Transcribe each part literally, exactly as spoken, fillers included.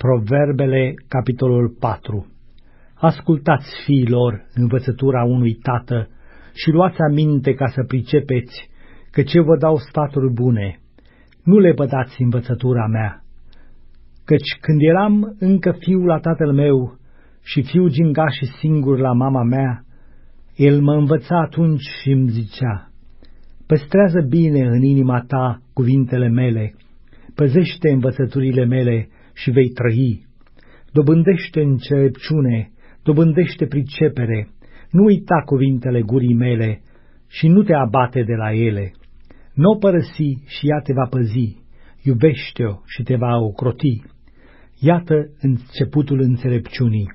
Proverbele, capitolul patru. Ascultați, fiilor, învățătura unui tată și luați aminte ca să pricepeți că ce vă dau sfaturi bune. Nu le bădați învățătura mea, căci când eram încă fiu la tatăl meu și fiu gingaș și singur la mama mea, el mă învăța atunci și îmi zicea: păstrează bine în inima ta cuvintele mele, păzește învățăturile mele și vei trăi. Dobândește înțelepciune, dobândește pricepere, nu uita cuvintele gurii mele și nu te abate de la ele. Nu o părăsi și ea te va păzi, iubește-o și te va ocroti. Iată începutul înțelepciunii.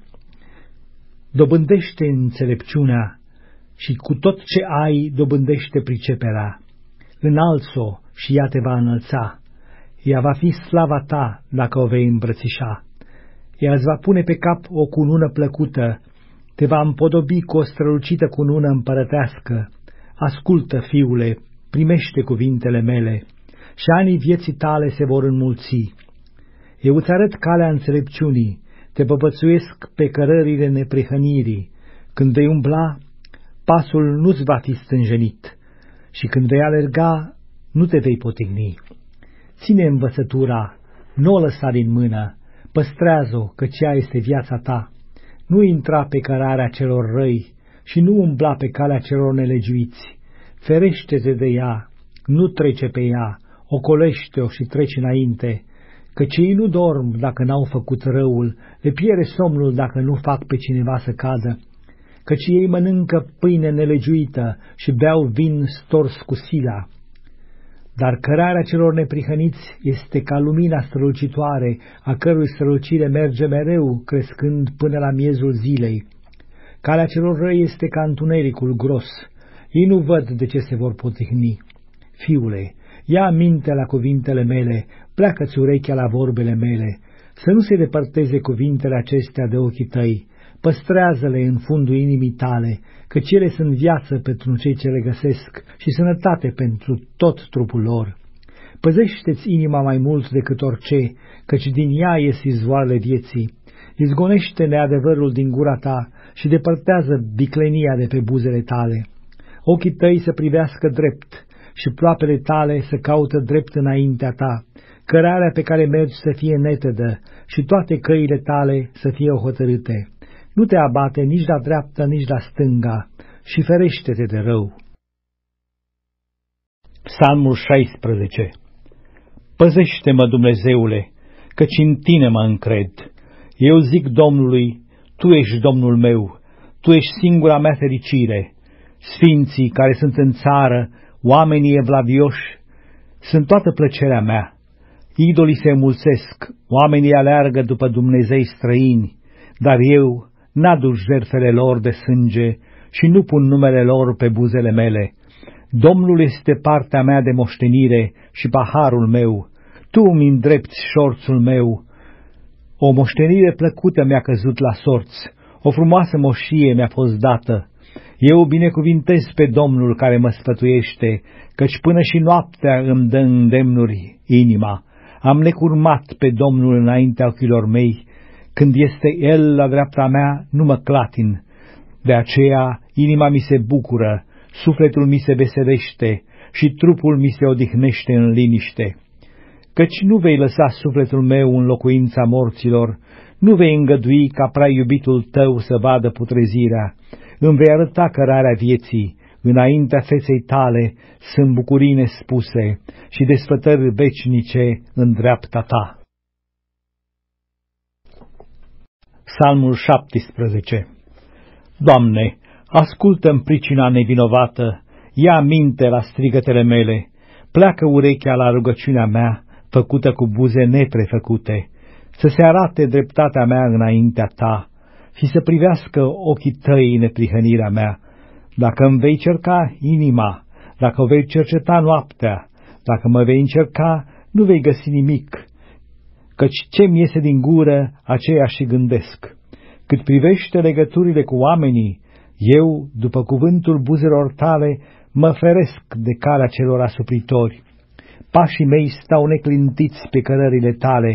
Dobândește înțelepciunea și cu tot ce ai dobândește priceperea. Înalți-o și ea te va înălța. Ea va fi slava ta dacă o vei îmbrățișa. Ea îți va pune pe cap o cunună plăcută, te va împodobi cu o strălucită cunună împărătească. Ascultă, fiule, primește cuvintele mele și anii vieții tale se vor înmulți. Eu îți arăt calea înțelepciunii, te băbățuiesc pe cărările neprihănirii. Când vei umbla, pasul nu-ți va fi stânjenit și când vei alerga, nu te vei potigni. Ține învățătura, nu o lăsa din mână, păstrează-o, căci ea este viața ta. Nu intra pe cărarea celor răi și nu umbla pe calea celor nelegiuiți. Ferește-te de ea, nu trece pe ea, ocolește-o și treci înainte, căci ei nu dorm dacă n-au făcut răul, le pierde somnul dacă nu fac pe cineva să cadă, căci ei mănâncă pâine nelegiuită și beau vin stors cu sila. Dar cărarea celor neprihăniți este ca lumina strălucitoare, a cărui strălucire merge mereu, crescând până la miezul zilei. Calea celor răi este ca întunericul gros, ei nu văd de ce se vor potihni. Fiule, ia aminte la cuvintele mele, pleacă-ți urechea la vorbele mele, să nu se depărteze cuvintele acestea de ochii tăi, păstrează-le în fundul inimii tale, căci ele sunt viață pentru cei ce le găsesc și sănătate pentru tot trupul lor. Păzește-ți inima mai mult decât orice, căci din ea ies izvoarele vieții. Izgonește neadevărul din gura ta și depărtează viclenia de pe buzele tale. Ochii tăi să privească drept și ploapele tale să caută drept înaintea ta, cărarea pe care mergi să fie netedă și toate căile tale să fie hotărâte. Nu te abate nici la dreapta, nici la stânga și ferește-te de rău. Psalmul șaisprezece. Păzește-mă, Dumnezeule, căci în tine mă încred. Eu zic Domnului, tu ești Domnul meu, tu ești singura mea fericire. Sfinții care sunt în țară, oamenii evlavioși, sunt toată plăcerea mea. Idolii se mulțesc, oamenii aleargă după Dumnezei străini, dar eu n-aduc jertfele lor de sânge și nu pun numele lor pe buzele mele. Domnul este partea mea de moștenire și paharul meu, tu îmi îndrepți șorțul meu. O moștenire plăcută mi-a căzut la sorți, o frumoasă moșie mi-a fost dată. Eu binecuvintez pe Domnul care mă sfătuiește, căci până și noaptea îmi dă îndemnuri inima. Am necurmat pe Domnul înaintea ochilor mei, când este El la dreapta mea, nu mă clatin. De aceea inima mi se bucură, sufletul mi se veselește și trupul mi se odihnește în liniște. Căci nu vei lăsa sufletul meu în locuința morților, nu vei îngădui ca prea iubitul tău să vadă putrezirea. Îmi vei arăta cărarea vieții, înaintea feței tale sunt bucurii nespuse și desfătări vecinice în dreapta ta. Psalmul șaptesprezece. Doamne, ascultă-mi pricina nevinovată, ia aminte la strigătele mele, pleacă urechea la rugăciunea mea, făcută cu buze neprefăcute, să se arate dreptatea mea înaintea ta și să privească ochii tăi neprihănirea mea. Dacă îmi vei cerca inima, dacă o vei cerceta noaptea, dacă mă vei încerca, nu vei găsi nimic, căci ce-mi iese din gură, aceea și gândesc. Cât privește legăturile cu oamenii, eu, după cuvântul buzelor tale, mă feresc de calea celor asupritori. Pașii mei stau neclintiți pe cărările tale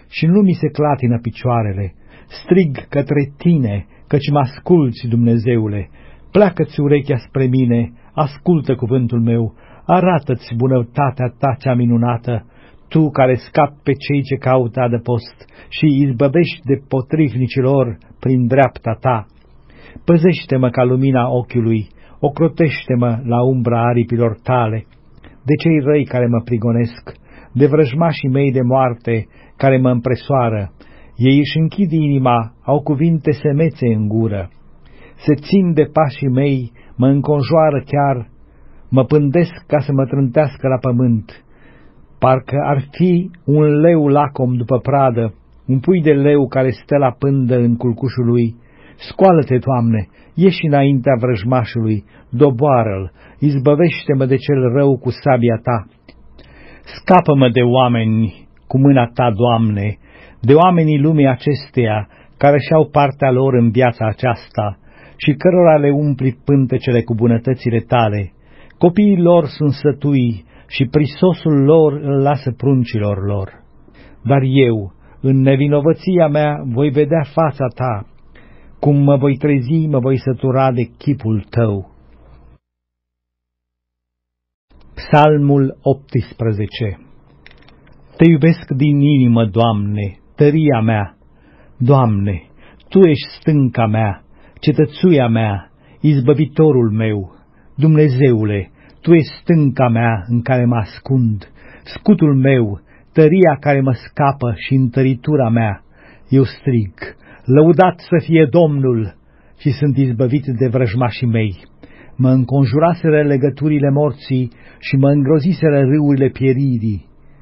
și nu mi se clatină picioarele. Strig către tine, căci mă asculți, Dumnezeule. Pleacă-ți urechea spre mine, ascultă cuvântul meu, arată-ți bunătatea ta cea minunată, tu care scapi pe cei ce caută adăpost și izbăvești de potrivnicilor prin dreapta ta. Păzește-mă ca lumina ochiului, ocrotește-mă la umbra aripilor tale, de cei răi care mă prigonesc, de vrăjmașii mei de moarte care mă împresoară. Ei își închid inima, au cuvinte semețe în gură. Se țin de pașii mei, mă înconjoară chiar, mă pândesc ca să mă trântească la pământ. Parcă ar fi un leu lacom după pradă, un pui de leu care stă la pândă în culcușul lui. Scoală-te, Doamne, ieși înaintea vrăjmașului, doboară-l, izbăvește-mă de cel rău cu sabia ta. Scapă-mă de oameni cu mâna ta, Doamne, de oamenii lumii acesteia, care și-au partea lor în viața aceasta și cărora le umpli pântecele cu bunătățile tale. Copiii lor sunt sătui și prisosul lor îl lasă pruncilor lor. Dar eu, în nevinovăția mea, voi vedea fața ta. Cum mă voi trezi, mă voi sătura de chipul tău. Psalmul optsprezece. Te iubesc din inimă, Doamne, tăria mea. Doamne, Tu ești stânca mea, cetățuia mea, izbăvitorul meu. Dumnezeule, Tu ești stânca mea în care mă ascund, scutul meu, tăria care mă scapă și întăritura mea. Eu strig, lăudat să fie Domnul, și sunt izbăvit de vrăjmașii mei. Mă înconjuraseră legăturile morții și mă îngroziseră râurile pieririi.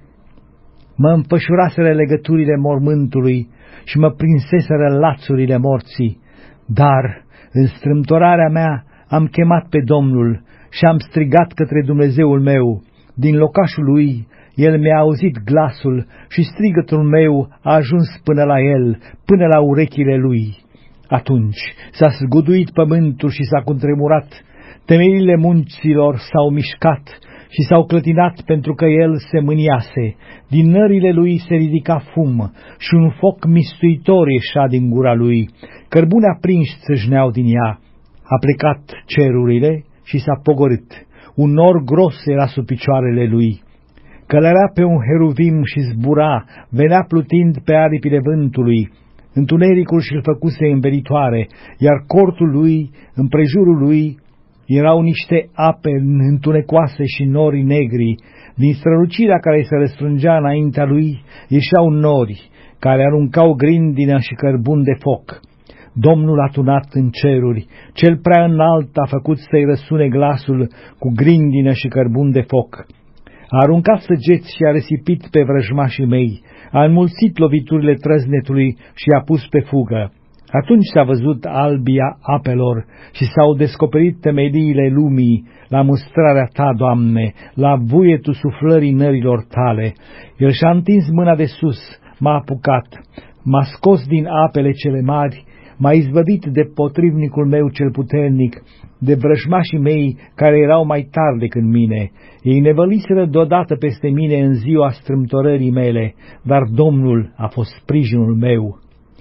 Mă împășuraseră legăturile mormântului și mă prinseseră lațurile morții. Dar, în strâmtorarea mea, am chemat pe Domnul și am strigat către Dumnezeul meu. Din locașul lui, El mi-a auzit glasul și strigătul meu a ajuns până la El, până la urechile lui. Atunci s-a zguduit pământul și s-a cutremurat, temeile munților s-au mișcat și s-au clătinat pentru că El se mâniase. Din nările lui se ridica fum și un foc mistuitor ieșea din gura lui. Cărbune aprinși țâșneau din ea. A plecat cerurile și s-a pogorât. Un nor gros era sub picioarele lui. Călărea pe un heruvim și zbura, venea plutind pe aripile vântului. Întunericul și-l făcuse învelitoare, iar cortul lui, împrejurul lui, erau niște ape întunecoase și nori negri. Din strălucirea care se răstrângea înaintea lui, ieșeau nori, care aruncau grindină și cărbun de foc. Domnul a tunat în ceruri, cel prea înalt a făcut să-i răsune glasul cu grindină și cărbun de foc. A aruncat săgeți și a risipit pe vrăjmașii mei, a înmulțit loviturile trăznetului și i-a pus pe fugă. Atunci s-a văzut albia apelor și s-au descoperit temeliile lumii la mustrarea ta, Doamne, la vuietul suflării nărilor tale. El și-a întins mâna de sus, m-a apucat, m-a scos din apele cele mari, m-a izbăvit de potrivnicul meu cel puternic, de vrăjmașii mei care erau mai tari decât mine. Ei nevăliseră deodată peste mine în ziua strâmtorării mele, dar Domnul a fost sprijinul meu.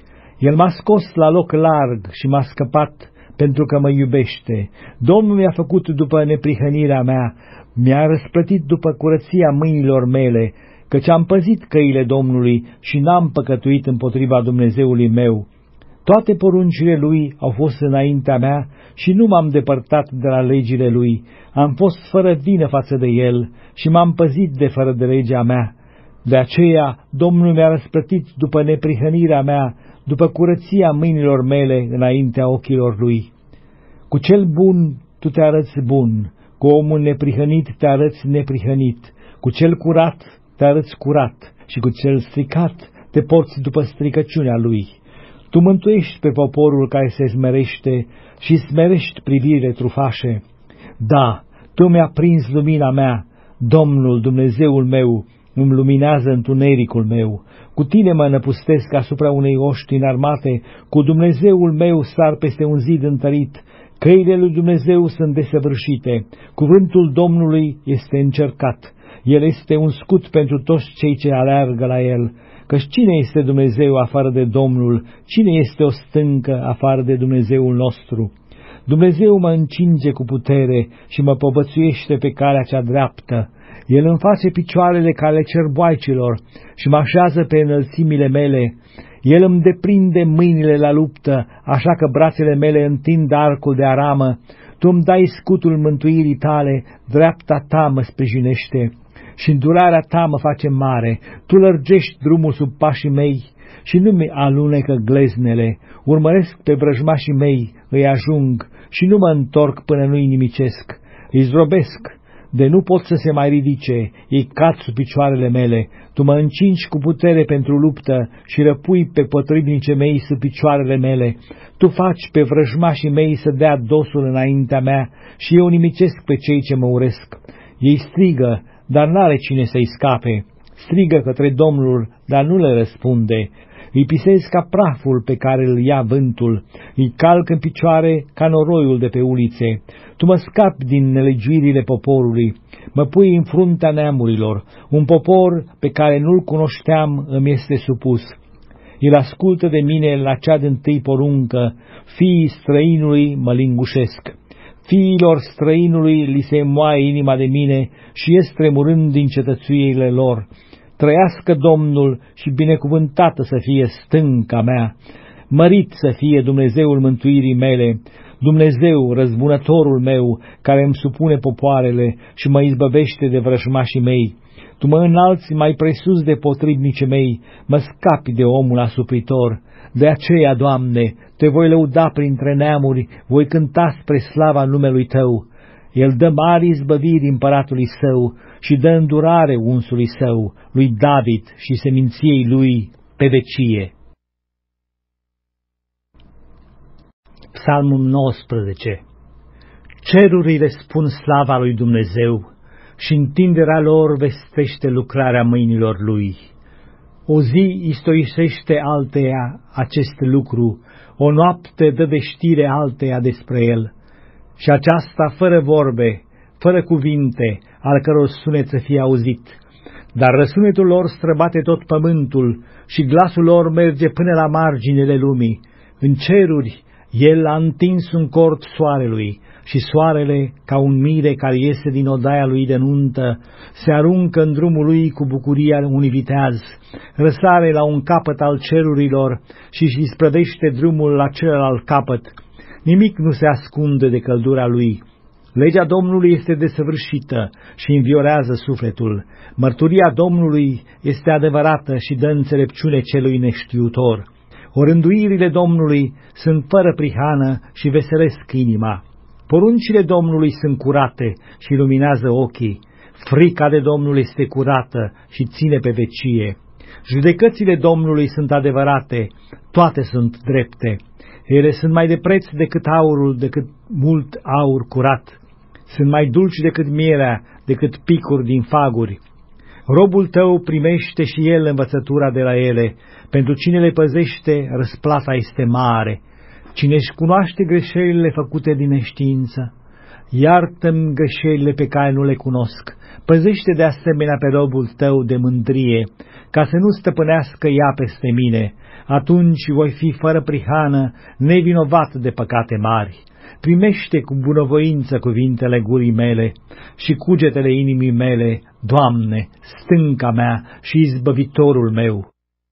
El m-a scos la loc larg și m-a scăpat pentru că mă iubește. Domnul mi-a făcut după neprihănirea mea, mi-a răsplătit după curăția mâinilor mele, căci am păzit căile Domnului și n-am păcătuit împotriva Dumnezeului meu. Toate poruncile Lui au fost înaintea mea și nu m-am depărtat de la legile Lui. Am fost fără vină față de El și m-am păzit de fără de legea mea. De aceea Domnul mi-a răsplătit după neprihănirea mea, după curăția mâinilor mele înaintea ochilor Lui. Cu cel bun tu te arăți bun, cu omul neprihănit te arăți neprihănit, cu cel curat te arăți curat și cu cel stricat te porți după stricăciunea lui. Tu mântuiești pe poporul care se smerește și smerești privirile trufașe. Da, Tu mi-a prins lumina mea, Domnul Dumnezeul meu îmi luminează întunericul meu. Cu Tine mă năpustesc asupra unei oști înarmate, cu Dumnezeul meu sar peste un zid întărit. Căile lui Dumnezeu sunt desăvârșite, cuvântul Domnului este încercat. El este un scut pentru toți cei ce aleargă la El. Căci cine este Dumnezeu afară de Domnul? Cine este o stâncă afară de Dumnezeul nostru? Dumnezeu mă încinge cu putere și mă povățuiește pe calea cea dreaptă. El îmi face picioarele ca ale cerboaicilor și mă așează pe înălțimile mele. El îmi deprinde mâinile la luptă, așa că brațele mele întind arcul de aramă. Tu îmi dai scutul mântuirii tale, dreapta ta mă sprijinește și îndurarea ta mă face mare. Tu lărgești drumul sub pașii mei și nu mi alunecă gleznele. Urmăresc pe vrăjmașii mei, îi ajung și nu mă întorc până nu-i nimicesc. Îi zdrobesc, de nu pot să se mai ridice, ei cad sub picioarele mele. Tu mă încingi cu putere pentru luptă și răpui pe potrivnicii mei sub picioarele mele. Tu faci pe vrăjmașii mei să dea dosul înaintea mea și eu nimicesc pe cei ce mă urăsc. Ei strigă, dar n-are cine să-i scape. Strigă către Domnul, dar nu le răspunde. Îi pisez ca praful pe care îl ia vântul, îi calc în picioare ca noroiul de pe ulițe. Tu mă scapi din nelegiuirile poporului, mă pui în fruntea neamurilor. Un popor pe care nu-l cunoșteam îmi este supus. El ascultă de mine la cea din-tâi poruncă, fiii străinului mă lingușesc. Fiilor străinului li se moaie inima de mine și ies tremurând din cetățuiile lor. Trăiască Domnul și binecuvântată să fie stânca mea, mărit să fie Dumnezeul mântuirii mele, Dumnezeu, răzbunătorul meu, care îmi supune popoarele și mă izbăvește de vrăjmașii mei. Tu mă înalți mai presus de potrivnicii mei, mă scapi de omul asupritor. De aceea, Doamne, te voi lăuda printre neamuri, voi cânta spre slava numelui Tău. El dă mari izbăviri împăratului său și dă îndurare unsului său, lui David și seminției lui pe vecie. Psalmul nouăsprezece. Cerurile spun slava lui Dumnezeu și întinderea lor vestește lucrarea mâinilor lui. O zi istoisește alteia acest lucru, o noapte dă de știre alteia despre el. Și aceasta fără vorbe, fără cuvinte, al căror sunet să fie auzit. Dar răsunetul lor străbate tot pământul și glasul lor merge până la marginile lumii. În ceruri el a întins un cort soarelui și soarele, ca un mire care iese din odaia lui de nuntă, se aruncă în drumul lui cu bucuria unui viteaz, răsare la un capăt al cerurilor și își sprăvește drumul la celălalt capăt. Nimic nu se ascunde de căldura lui. Legea Domnului este desăvârșită și înviorează sufletul. Mărturia Domnului este adevărată și dă înțelepciune celui neștiutor. Orânduirile Domnului sunt fără prihană și veselesc inima. Poruncile Domnului sunt curate și luminează ochii. Frica de Domnul este curată și ține pe vecie. Judecățile Domnului sunt adevărate, toate sunt drepte. Ele sunt mai de preț decât aurul, decât mult aur curat. Sunt mai dulci decât mierea, decât picuri din faguri. Robul tău primește și el învățătura de la ele. Pentru cine le păzește, răsplata este mare. Cine își cunoaște greșelile făcute din neștiință, iartă-mi greșelile pe care nu le cunosc. Păzește de asemenea pe robul tău de mândrie, ca să nu stăpânească ea peste mine. Atunci voi fi fără prihană, nevinovat de păcate mari. Primește cu bunăvoință cuvintele gurii mele și cugetele inimii mele, Doamne, stânca mea și izbăvitorul meu.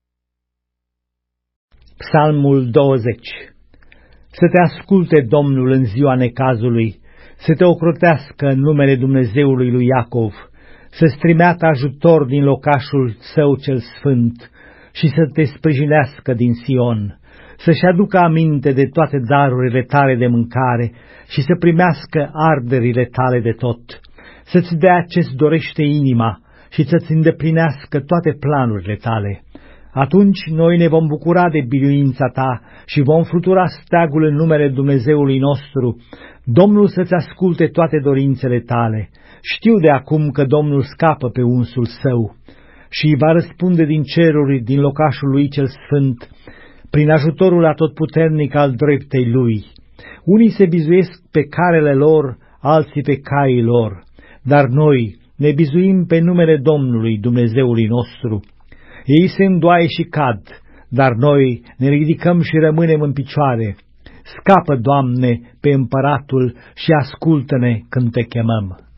Psalmul douăzeci. Să te asculte Domnul în ziua necazului, să te ocrotească în numele Dumnezeului lui Iacov, să strimeată ajutor din locașul său cel sfânt și să te sprijinească din Sion, să-și aducă aminte de toate darurile tale de mâncare și să primească arderile tale de tot, să-ți dea ce-ți dorește inima și să-ți îndeplinească toate planurile tale. Atunci noi ne vom bucura de biruința ta și vom flutura steagul în numele Dumnezeului nostru. Domnul să-ți asculte toate dorințele tale. Știu de acum că Domnul scapă pe unsul său și îi va răspunde din ceruri, din locașul lui cel sfânt, prin ajutorul atotputernic al dreptei lui. Unii se bizuiesc pe carele lor, alții pe caii lor, dar noi ne bizuim pe numele Domnului, Dumnezeului nostru. Ei se îndoaie și cad, dar noi ne ridicăm și rămânem în picioare. Scapă, Doamne, pe împăratul și ascultă-ne când te chemăm.